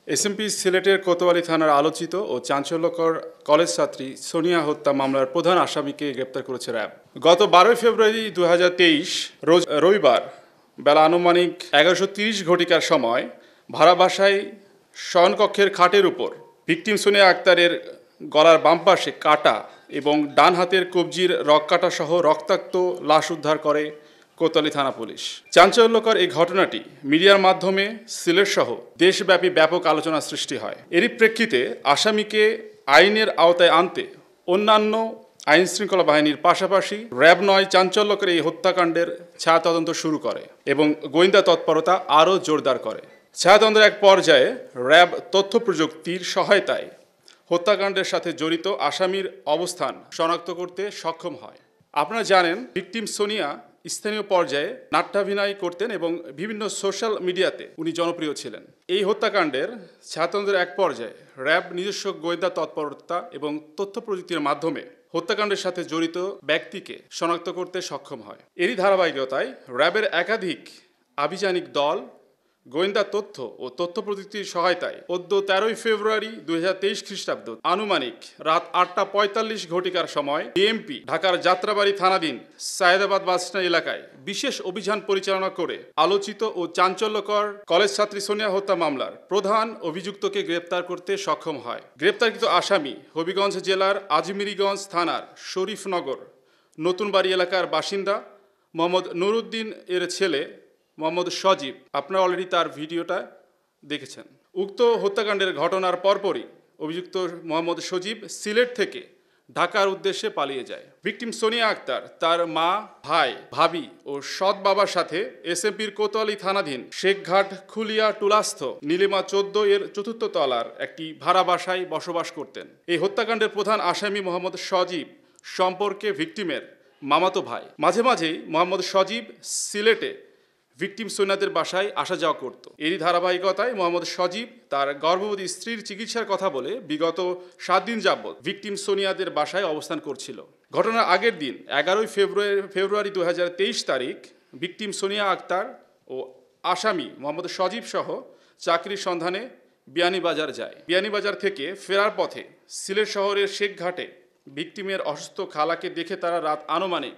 SMP সিলেটের কোতোয়ালি থানার আলোচিত ও চাঞ্চল্যকর কলেজ ছাত্রী সোনিয়া হত্যা মামলার প্রধান আসামিকে গ্রেপ্তার করেছে র্যাব। গত 12 ফেব্রুয়ারি 2023 রোজ রবিবার বেলা আনুমানিক 11:30 ঘটিকার সময় ভাড়া বাসায় শয়নকক্ষের খাটের উপর ভিকটিম সোনিয়া আক্তারের গলার বাম পাশে কাটা এবং ডান হাতের কবজির রগকাটা সহ রক্তাক্ত লাশ উদ্ধার করে কোতোয়ালি থানা পুলিশ। চাঞ্চল্যকর এই ঘটনাটি মিডিয়ার মাধ্যমে সিলেট সহ দেশব্যাপী ব্যাপক আলোচনা সৃষ্টি হয়। এরই প্রেক্ষিতে আসামিকে আইনের আওতায় আনতে অন্যান্য আইন শৃঙ্খলা বাহিনীর পাশাপাশি র্যাব 9 চাঞ্চল্যকর এই হত্যাকাণ্ডের ছায়া তদন্ত শুরু করে এবং গোয়েন্দা তৎপরতা আরও জোরদার করে। ছায়া তদন্তের এক পর্যায়ে র্যাব তথ্য প্রযুক্তির সহায়তায় হত্যাকাণ্ডের সাথে জড়িত আসামির অবস্থান শনাক্ত করতে সক্ষম হয়। আপনারা জানেন, ভিকটিম সোনিয়া স্থানীয় পর্যায়ে নাট্যাভিনয় করতেন এবং বিভিন্ন সোশ্যাল মিডিয়াতে উনি জনপ্রিয় ছিলেন। এই হত্যাকাণ্ডের ছায়াতদন্তের এক পর্যায়ে র্যাব নিজস্ব গোয়েন্দা তৎপরতা এবং তথ্য প্রযুক্তির মাধ্যমে হত্যাকাণ্ডের সাথে জড়িত ব্যক্তিকে শনাক্ত করতে সক্ষম হয়। এরই ধারাবাহিকতায় র্যাবের একাধিক আভিযানিক দল গোয়েন্দা তথ্য ও তথ্য প্রযুক্তির সহায়তায় 13 ফেব্রুয়ারি 2023 খ্রিস্টাব্দ আনুমানিক রাত 8:45 ঘটিকার সময় ডিএমপি ঢাকার যাত্রাবাড়ি থানাধীন সায়েদাবাদ বাসস্ট্যান্ড এলাকায় বিশেষ অভিযান পরিচালনা করে আলোচিত ও চাঞ্চল্যকর কলেজ ছাত্রী সোনিয়া হত্যা মামলার প্রধান অভিযুক্তকে গ্রেপ্তার করতে সক্ষম হয়। গ্রেপ্তারকৃত আসামি হবিগঞ্জ জেলার আজমিরিগঞ্জ থানার শরীফনগর নতুনবাড়ি এলাকার বাসিন্দা মোহাম্মদ নুরুদ্দিন এর ছেলে মোহাম্মদ সজীব। আপনারা অলরেডি তার ভিডিওটা দেখেছেন। উক্ত হত্যাকাণ্ডের ঘটনার পরপরই অভিযুক্ত মোহাম্মদ সজীব সিলেট থেকে ঢাকার উদ্দেশ্যে পালিয়ে যায়। ভিকটিম সোনিয়া আক্তার তার মা, ভাই, ভাবি ও সৎ বাবার সাথে এসএমপির কোতোয়ালি থানাধীন শেখঘাট খুলিয়া টুলাস্থ নীলিমা 14 এর 4th তলার একটি ভাড়া বাসায় বসবাস করতেন। এই হত্যাকাণ্ডের প্রধান আসামি মোহাম্মদ সজীব সম্পর্কে ভিকটিমের মামাতো ভাই। মাঝে মাঝেই মোহাম্মদ সজীব সিলেটে ভিকটিম সোনিয়াদের বাসায় আসা যাওয়া করত। এরই ধারাবাহিকতায় মোহাম্মদ সজীব তার গর্ভবতী স্ত্রীর চিকিৎসার কথা বলে বিগত 7 দিন যাবৎ ভিকটিম সোনিয়াদের বাসায় অবস্থান করছিল। ঘটনার আগের দিন 11 ফেব্রুয়ারি 2023 তারিখ ভিকটিম সোনিয়া আক্তার ও আসামি মোহাম্মদ সজীব সহ চাকরির সন্ধানে বিয়ানীবাজার যায়। বিয়ানীবাজার থেকে ফেরার পথে সিলেট শহরের শেখঘাটে ভিকটিমের অসুস্থ খালাকে দেখে তারা রাত আনুমানিক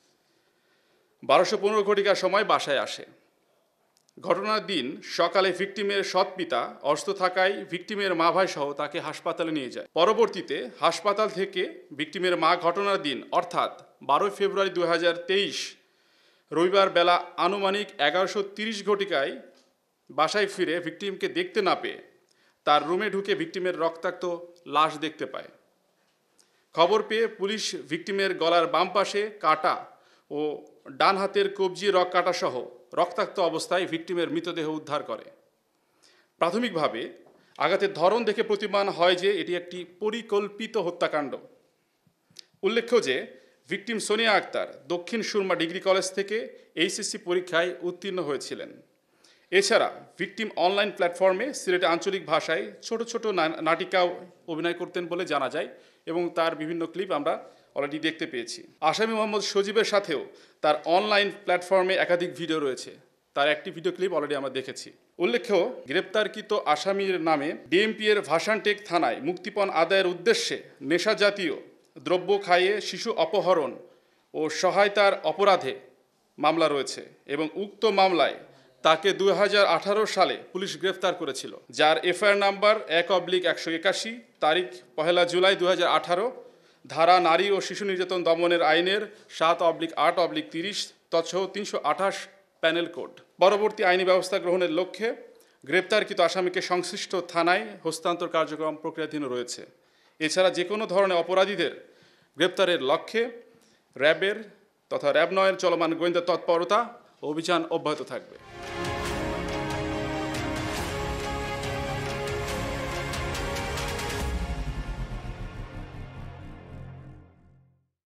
12:15 ঘটিকার সময় বাসায় আসে। ঘটনার দিন সকালে ভিকটিমের সৎ পিতা অসুস্থ থাকায় ভিকটিমের মা ভাই সহ তাকে হাসপাতালে নিয়ে যায়। পরবর্তীতে হাসপাতাল থেকে ভিকটিমের মা ঘটনার দিন অর্থাৎ 12 ফেব্রুয়ারি 2023 রবিবার বেলা আনুমানিক 11:30 ঘটিকায় বাসায় ফিরে ভিকটিমকে দেখতে না পেয়ে তার রুমে ঢুকে ভিকটিমের রক্তাক্ত লাশ দেখতে পায়। খবর পেয়ে পুলিশ ভিকটিমের গলার বাম পাশে কাটা ও ডান হাতের কবজি রগ কাটা সহ রক্তাক্ত অবস্থায় ভিকটিমের মৃতদেহ উদ্ধার করে। প্রাথমিকভাবে আঘাতের ধরন দেখে প্রতীয়মান হয় যে এটি একটি পরিকল্পিত হত্যাকাণ্ড। উল্লেখ্য যে victim Sonia Akter Dakshin Surma degree college থেকে এইচএসসি পরীক্ষায় উত্তীর্ণ হয়েছিলেন। এছাড়া ভিকটিম অনলাইন প্ল্যাটফর্মে সিলেটে আঞ্চলিক ভাষায় ছোট ছোট নাটিকাও অভিনয় করতেন বলে জানা যায় এবং তার বিভিন্ন ক্লিপ আমরা অলরেডি দেখতে পেয়েছি। আসামি মোহাম্মদ সজীবের সাথেও তার অনলাইন প্ল্যাটফর্মে একাধিক ভিডিও রয়েছে। তার একটি ভিডিও ক্লিপ অলরেডি আমরা দেখেছি। উল্লেখ্য, গ্রেপ্তারকৃত আসামির নামে ডিএমপি এর ভাষানটেক থানায় মুক্তিপণ আদায়ের উদ্দেশ্যে নেশা জাতীয় দ্রব্য খাইয়ে শিশু অপহরণ ও সহায়তার অপরাধে মামলা রয়েছে এবং উক্ত মামলায় তাকে 2018 সালে পুলিশ গ্রেফতার করেছিল, যার এফআইআর নাম্বার 1/181 তারিখ 1 জুলাই 2018, ধারা নারী ও শিশু নির্যাতন দমনের আইনের 7/8/30 তৎসহ 328 প্যানেল কোড। পরবর্তী আইনি ব্যবস্থা গ্রহণের লক্ষ্যে গ্রেপ্তারকৃত আসামিকে সংশ্লিষ্ট থানায় হস্তান্তর কার্যক্রম প্রক্রিয়াধীন রয়েছে। এছাড়া যে কোনো ধরনের অপরাধীদের গ্রেপ্তারের লক্ষ্যে র্যাবের তথা র্যাব 9 চলমান গোয়েন্দা তৎপরতা অভিযান অব্যাহত থাকবে।